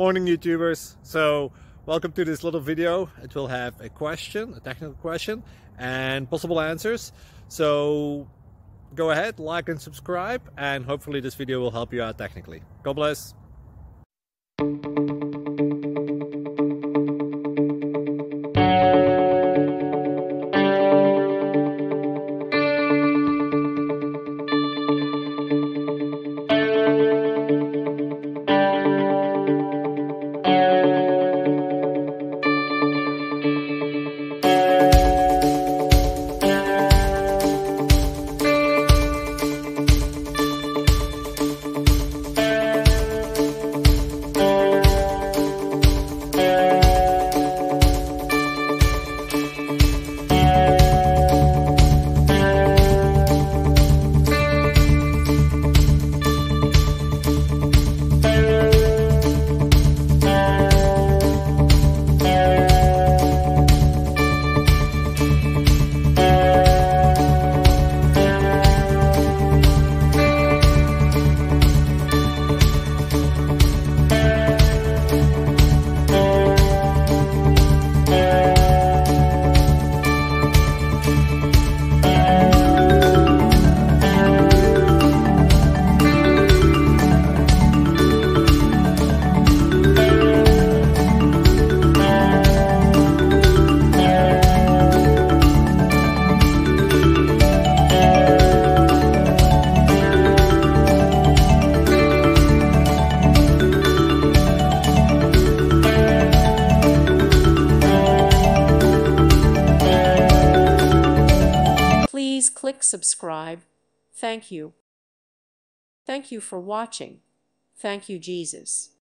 Morning YouTubers. So welcome to this little video. It will have a question, a technical question, and possible answers. So go ahead, like and subscribe, and hopefully this video will help you out technically. God bless. Please click subscribe. Thank you. Thank you for watching. Thank you, Jesus.